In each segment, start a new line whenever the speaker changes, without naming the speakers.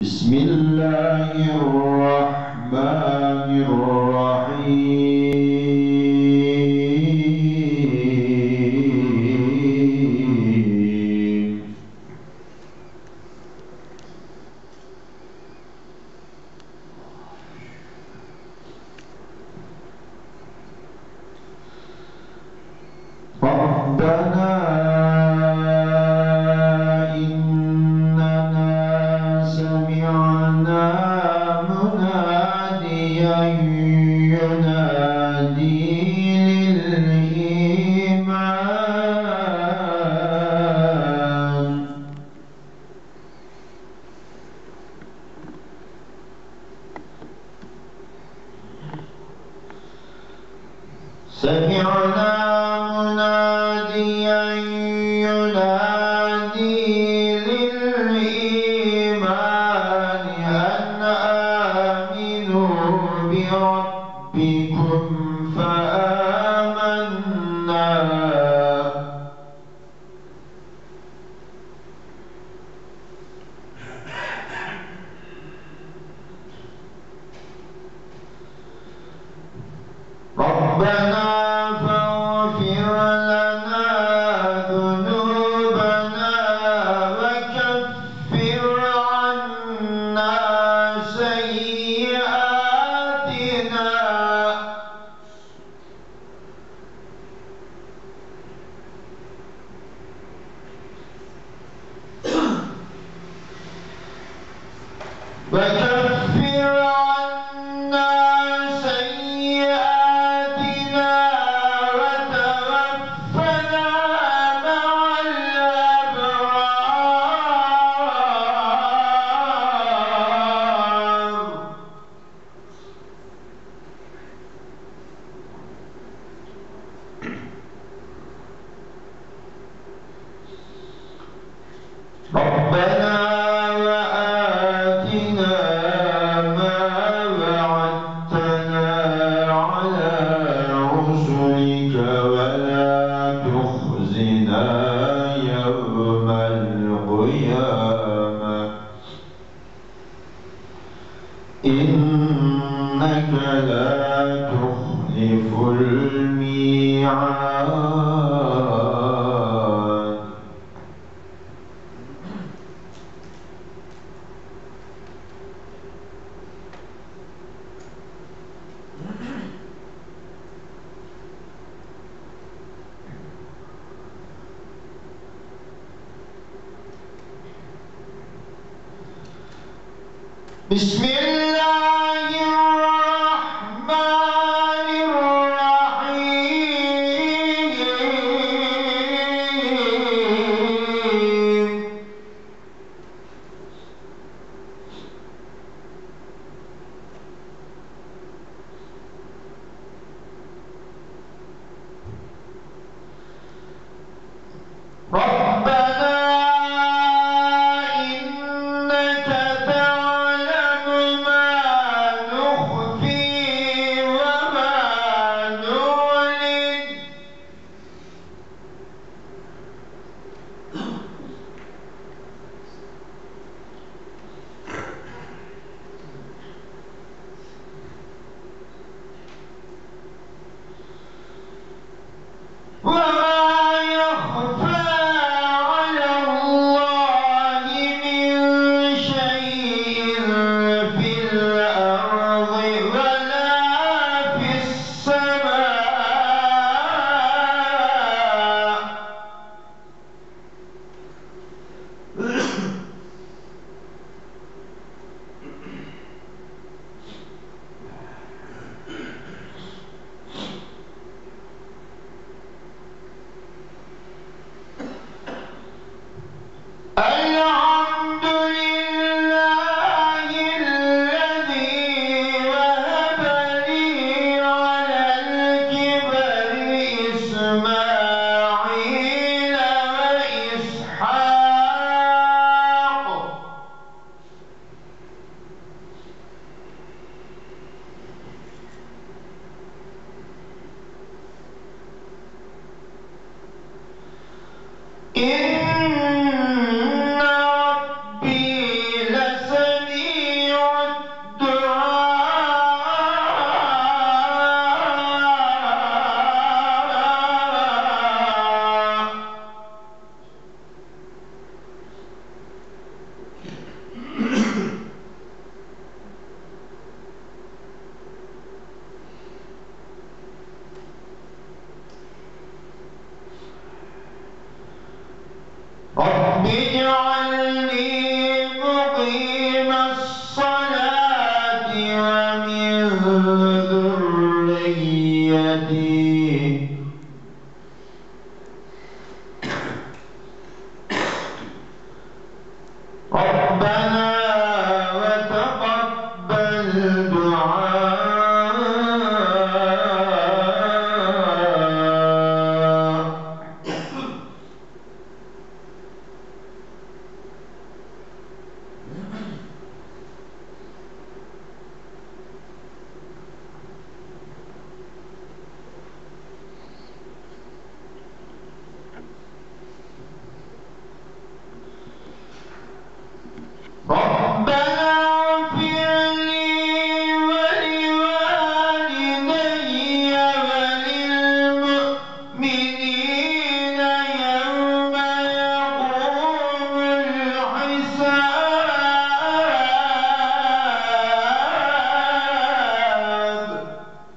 بسم الله الرحمن الرحيم ربنا إننا سمعنا مناديا ينادي للإيمان سمعنا مناديا ينادي للإيمان أن آمنوا بربكم فآمنا ربنا فاغفر لنا ذنوبنا وكفر عنا سيئاتنا وتوفنا مع الأبرار ربنا وآتنا ما وعدتنا على رسلك ولا تخزنا يوم القيامة إنك لا تخلف الميعاد بسم الله الرحمن الرحيم ربنا إنك تعلم ما نخفي وما نعلن وما يخفى على الله من شيء في الأرض ولا في السماء الحمد لله الذي وهب لي على الكبر إسماعيل وإسحاق إن ربي لسميع الصلاة ومن ذريتي ربنا وتقبل دعاء ربنا اغفر لي ولوالدي وللمؤمنين يوم يقوم الحساب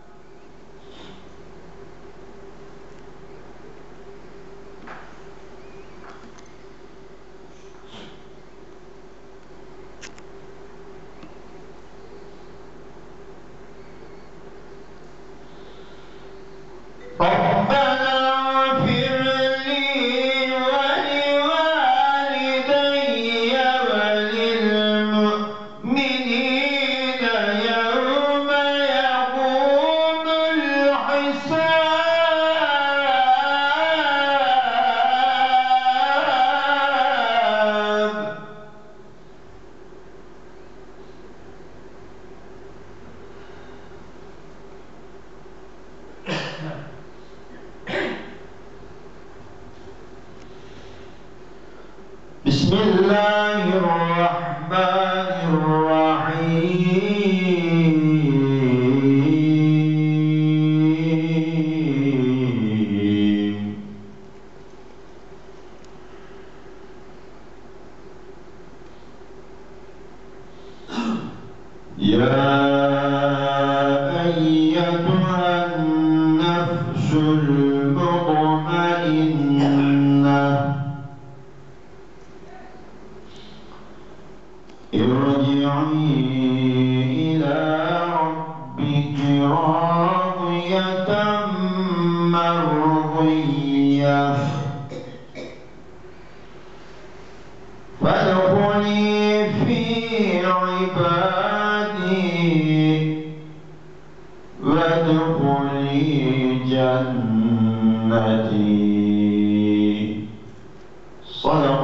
ربنا اغفر لي ولوالدي وللمؤمنين يوم يقوم الحساب بسم الله الرحمن الرحيم يا أيتها النفس المطمئنة ارجعي إلى ربك راضية مرضية فادخلي في عبادي وادخلي جنتي صدق